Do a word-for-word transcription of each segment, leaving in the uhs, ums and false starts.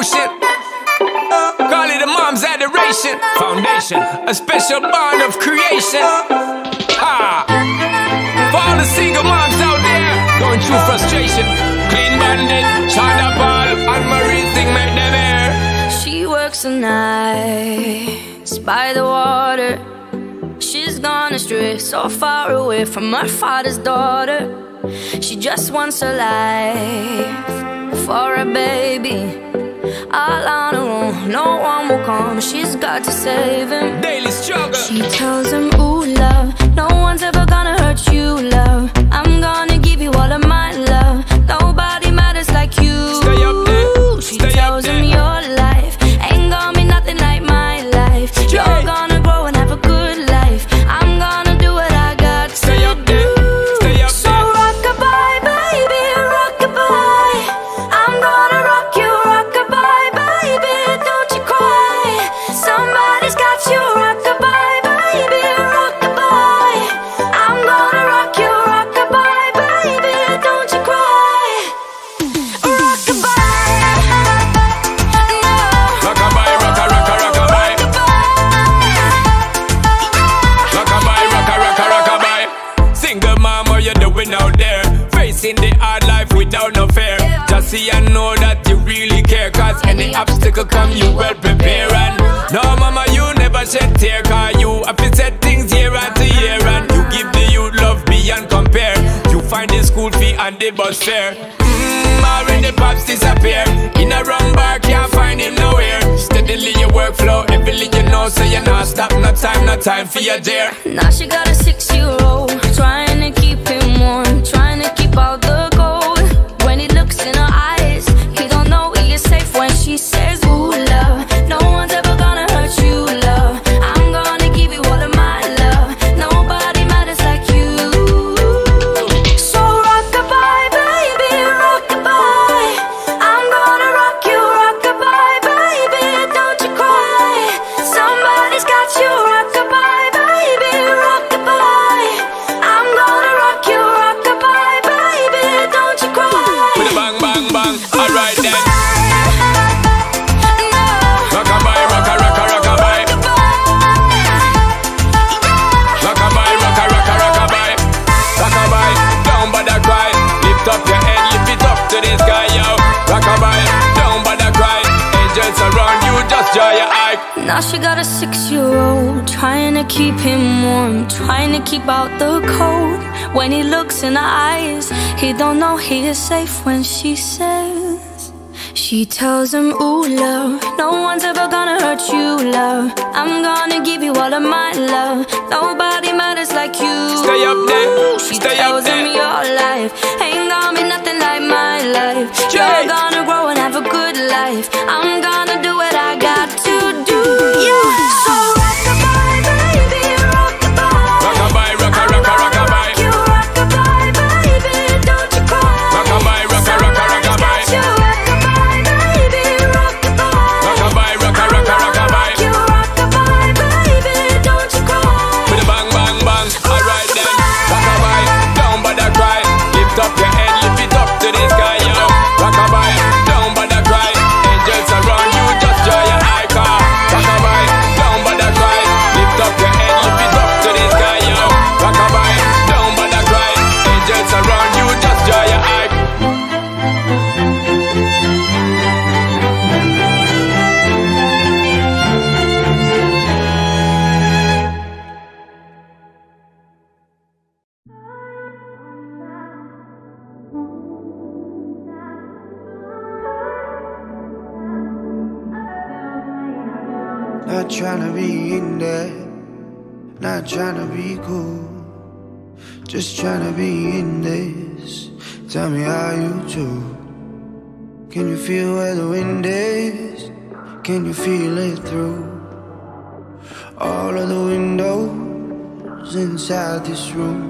devotion. Call it a mom's adoration. Foundation, a special bond of creation. Ha! For all the single moms out there going through frustration. Clean Bandit, China Ball, and Marie thing make them air. She works the nights by the water. She's gone astray, so far away from her father's daughter. She just wants a life for a baby. All on her own, no one will come. She's got to save him. Daily struggle. She tells him, ooh, love, no one's ever gonna hurt you, love. I'm gonna give you all of my love. Nobody matters like you. Stay up there. She Stay tells up there. him your life ain't gonna be nothing like my life. Jay. You're gonna grow and have a good life. I'm gonna do what I got Stay to up there. do. Stay up So there. rock-a-bye, baby, rock-a-bye. I'm gonna rock you, rock-a-bye, baby, don't you cry. Somebody's got you, rock-a-bye, baby, rock-a-bye. I'm gonna rock you, rock-a-bye, baby, don't you cry. Rock-a-bye, no. Rock-a-bye, rocka, rocka, rock-a-bye. Rock-a-bye, rocka, rocka, rock-a-bye. Single mom, what you doing out there? Facing the hard life without no fear. Just see and know that you really care. Cause any obstacle come, you well prepare. And no mama, you never shed tear. Cause you have to set things year after year. And you give the youth love beyond compare. You find the school fee and the bus fare. Mmm, already pops disappear. In a wrong bar, can't find him nowhere. Steadily your workflow, everything you know. So you not stop, no time, no time for your dare. Now she got a six-year-old, trying to keep him warm, trying to keep out the cold. When he looks in her eyes, he don't know he is safe when she says, ooh, love, no one's ever gonna hurt you, love. I'm gonna give you all of my love. Nobody matters like you. So rock-a-bye, baby, rock-a-bye. I'm gonna rock you, rock-a-bye, baby, don't you cry. Somebody's got you, rock-a-bye, baby, rock-a-bye. I'm gonna rock you, rock-a-bye, baby, don't you cry. With a bang, bang, bang. Alright then. No. Rock-a-bye, rocka, rocka, rock-a-bye. Rock-a-bye, rocka, rocka, rock-a-bye. Rock-a-bye, don't bother cry. Lift up your head, lift it up to the sky, yo. Rock-a-bye, don't bother cry. Angels around you, just draw your eye. Now she got a six-year-old, trying to keep him warm, trying to keep out the cold. When he looks in her eyes, he don't know he is safe when she says. She tells him, ooh, love, no one's ever gonna hurt you, love. I'm gonna give you all of my love. Nobody matters like you. Stay up there, She stay tells up there. him your life ain't gonna be nothing like my life. Jay. You're gonna grow and have a good life. I'm gonna do what I got to do. Yeah. So rock-a-bye, baby, rock-a-bye. Rock-a-bye, rocka, rocka, rock-a-bye. You rock-a-bye, baby, don't you cry. Rock-a-bye, rocka, rocka, rock-a-bye. You rock-a-bye, baby, rock-a-bye. Rock-a-bye, rocka, rocka, rock-a-bye. You rock-a-bye, baby, don't you cry. With a bang, bang, bang. Alright then. Rock-a-bye, don't bother cry. Lift up your head, lift it up to the sky, yo. Rock-a-bye, don't bother cry. Angels around you, just draw your eye car. Rock-a-bye, don't bother cry. Lift up your head, lift it up to the sky, yo. Rock-a-bye, don't bother cry. Angels around you, just draw your eye. Not tryna be in there, not tryna be cool, just tryna be in this. Tell me how you do. Can you feel where the wind is? Can you feel it through all of the windows inside this room?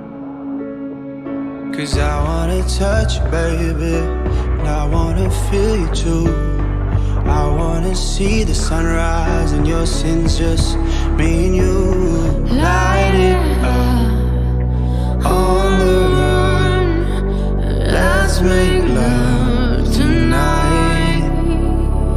Cause I wanna touch you, baby, and I wanna feel you too. I wanna see the sunrise and your sins, just me and you. Light it up on the run. Let's make love tonight.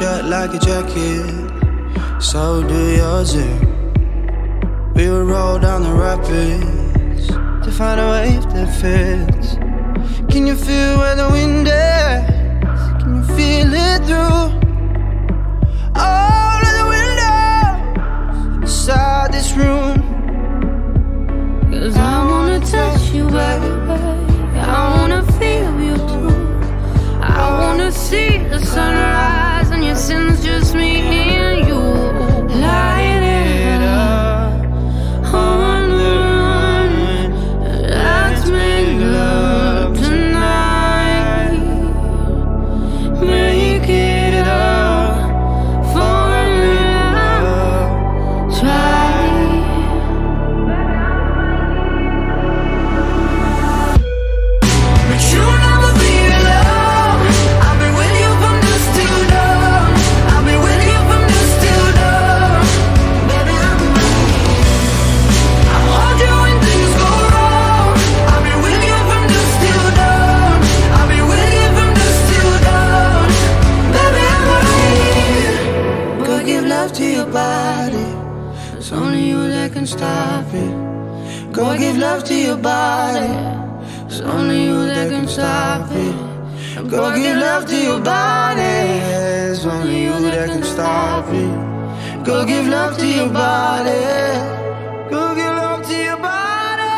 shirt like a jacket, so do yours. We would roll down the rapids to find a wave that fits. Can you feel where the wind is? Can you feel it through all of the windows inside this room? 'Cause I wanna touch you, baby. I wanna feel you too. I wanna see the sunrise and your sins, just me and you. Light it up on the run. Let's make love tonight. Make it up for love. Try. But you never be alone. I'll be with you from dusk till dawn. I'll be with you from dusk till dawn. Baby, I'm I'll hold you when things go wrong. I'll be with you from dusk till dawn. I'll be with you from dusk till dawn. Baby, I'm right. Go give love to your body. It's only you that can stop it. Go give love to your body. It's only you that can stop it. Go give love to your body. It's only you that can stop it. Go give love to your body. Go give love to your body.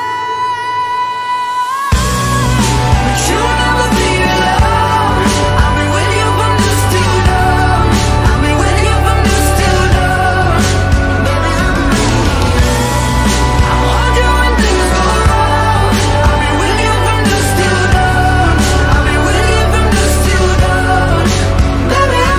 But you'll never be alone. I'll be with you from dusk till dawn. I'll be with you from dusk till dawn. Baby, I'm I'll hold you when things go wrong. I'll be with you from dusk till dawn. I'll be with you from dusk till dawn. Baby, I'm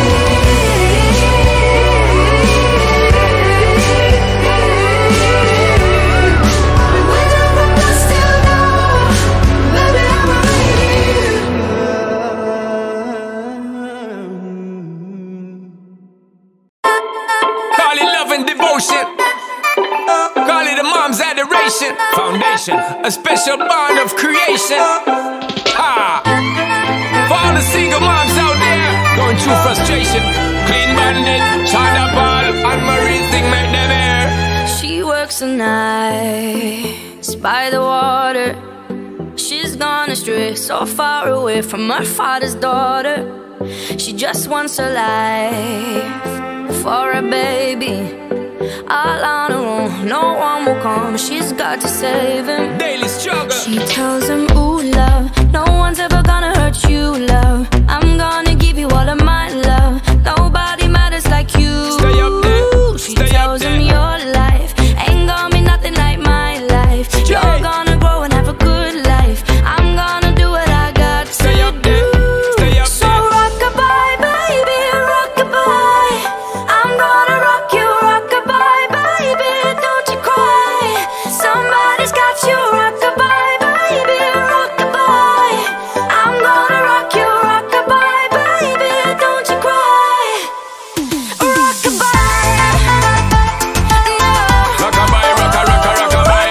Call it love and devotion. Call it a mom's adoration. Foundation, a special bond of creation. Ah, for all the single moms out there going through frustration. Clean Bandit, China Ball, and Marie thing make them air. She works the nights by the water. She's gone astray, so far away from her father's daughter. She just wants a life for a baby. All on her own, no one will come. She's got to save him. Daily struggle. She tells him, ooh, love, no one's ever gonna hurt you, love. I'm gonna give you all of my love. Nobody matters like you. Stay up there. She Stay tells up him there. your life ain't gonna be nothing like my life. You're gonna grow and have a good life. I'm gonna do what I got to Stay up there. Stay up So there. rock-a-bye, baby, rock-a-bye. I'm gonna rock you, rock-a-bye, baby, don't you cry. Somebody's got you, rock-a-bye, baby, rock-a-bye. I'm gonna rock you, rock-a-bye, baby, don't you cry. Rock-a-bye, no. Rock-a-bye, rocka, rocka, rock-a-bye.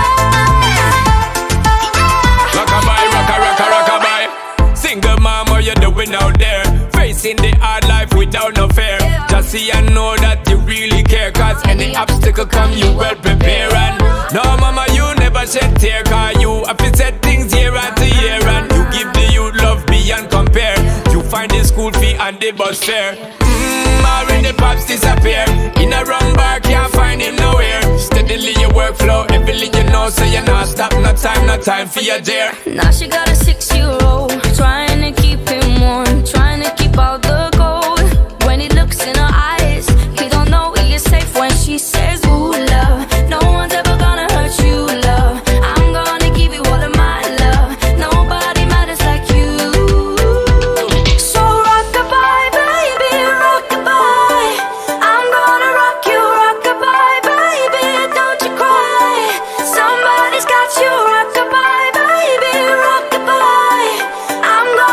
Rock-a-bye, rocka, rocka, rock-a-bye. Single mom, what you doing out there? Facing the hard life without no fear. Just see and know that you really care. Cause any obstacle come, you well prepare. And no, mama, you never shed tear. Cause you have to set things year after year. And you give the youth love beyond compare. You find the school fee and the bus fare. Mmm, when the pops disappear. In a wrong bar, can't find him nowhere. Steadily your workflow, everything you know. So you're not stop, no time, no time for your dear. Now she got a six-year-old, trying to keep him warm, trying to keep out the cold. When he looks in her eyes, he don't know he is safe when she says, ooh, love, no one's ever gonna hurt you, love. I'm gonna give you all of my love. Nobody matters like you. So rock-a-bye, baby, rock-a-bye. I'm gonna rock you, rock-a-bye, baby, don't you cry. Somebody's got you, rock-a-bye, baby, rock-a-bye. I'm gonna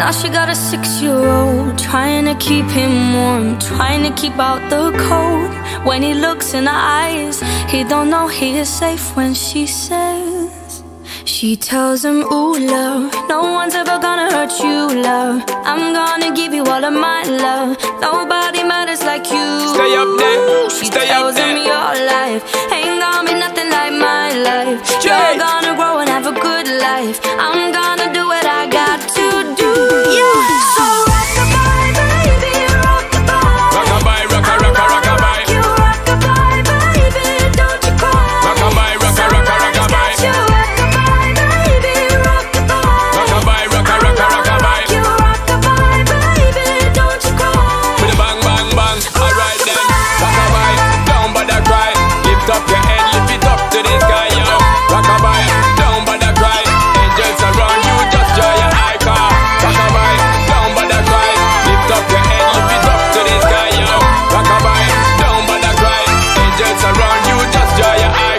Now she got a six-year-old, trying to keep him warm, trying to keep out the cold. When he looks in her eyes, he don't know he is safe when she says, she tells him, ooh, love, no one's ever gonna hurt you, love. I'm gonna give you all of my love. Nobody matters like you. Stay up there, she stay tells up there. him your life ain't gonna be nothing like my life. You're gonna grow and have a good life. I'm gonna do what I got to do. Yeah. So rock-a-bye, baby, rock-a-bye. Rock-a-bye, rock-a, rock-a, rock-a-bye. You rock-a-bye, baby, don't you cry. Rock-a-bye, rock-a, rock-a, rock-a-bye. You rock-a-bye, baby, rock-a-bye. Rock-a-bye, rock-a, rock-a, rock-a-bye. You rock-a-bye, baby, don't you cry. With a bang, bang, bang. Alright then. Rock-a-bye, don't bother cry. Lift up your head, lift it up to the sky, yo. Rock-a-bye, don't bother cry. Angels around you, just joy your eye car. Rock-a-bye, don't bother cry. Lift up your head, lift it up to the sky, yo. Rock-a-bye, don't bother cry. Angels around you, just joy your eye.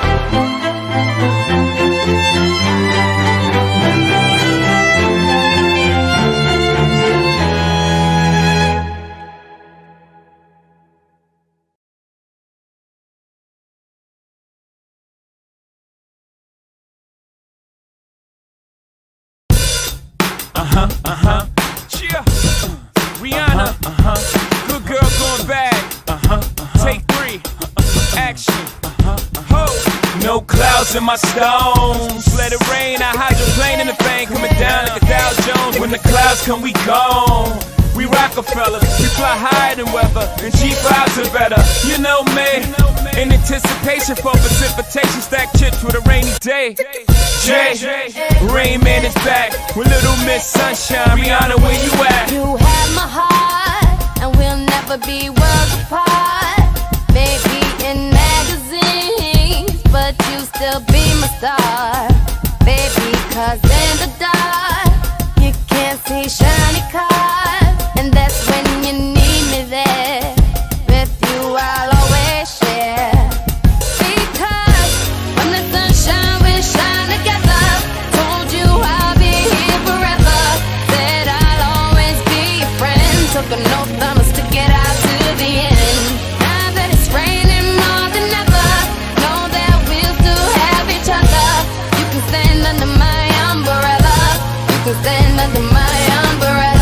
Uh-huh, uh-huh, yeah. Rihanna, uh-huh, good girl going bad. Uh-huh, uh-huh. Take three, uh-huh. Action, uh-huh, uh-huh. Ho. No clouds in my stones. Let it rain, I hydroplane in the vein, coming down like a Dow Jones. When the clouds come, we gone. We Rockefellers, we fly higher than weather, and G fives are better. You know me, in anticipation for precipitation, stack chips with a rainy day. Jay, Rain Man is back with Little Miss Sunshine. Rihanna, where you at? You have my heart, and we'll never be worlds apart. Maybe in magazines, but you still be my star. Baby, cause in the dark, you can't see shiny cars. And that's when you need me there. With you I'll always share. Because when the sunshine will shine together. Told you I'll be here forever. Said I'll always be your friend. Took an oath I must stick it out to the end. Now that it's raining more than ever, know that we'll still have each other. You can stand under my umbrella. You can stand under my umbrella.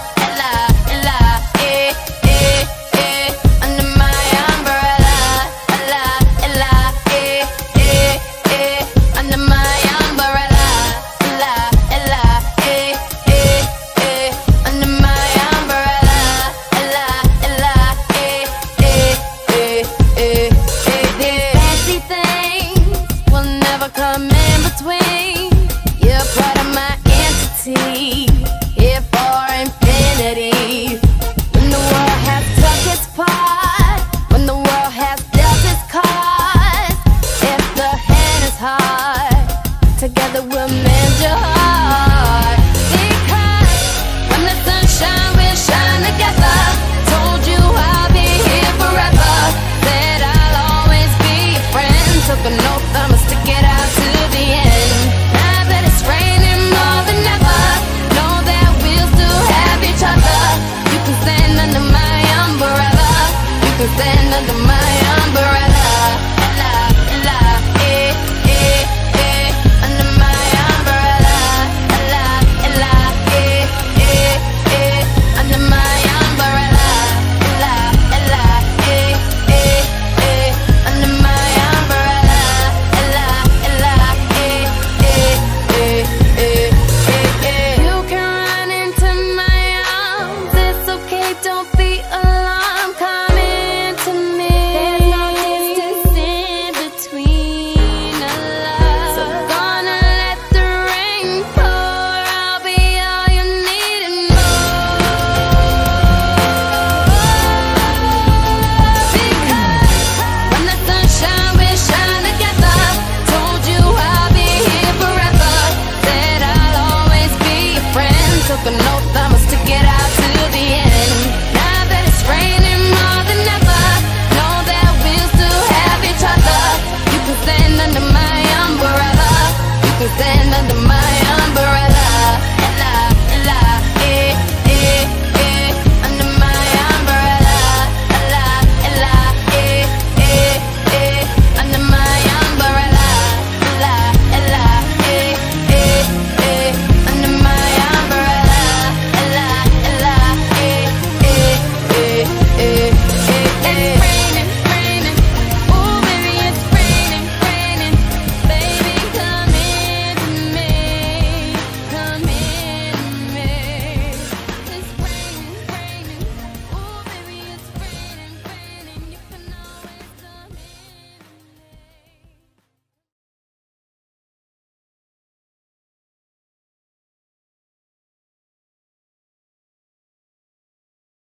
Together we'll mend your heart. Because when the sunshine will shine together. Told you I'll be here forever. Said I'll always be your friend. Took an oath I must stick it out to the end. Now that it's raining more than ever, know that we'll still have each other. You can stand under my umbrella. You can stand under my umbrella.